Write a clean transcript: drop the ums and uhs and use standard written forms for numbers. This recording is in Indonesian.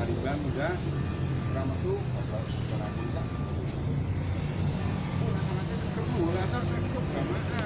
Mariban udah berapa tuh? Oh, nah sana kedua, asal berapa?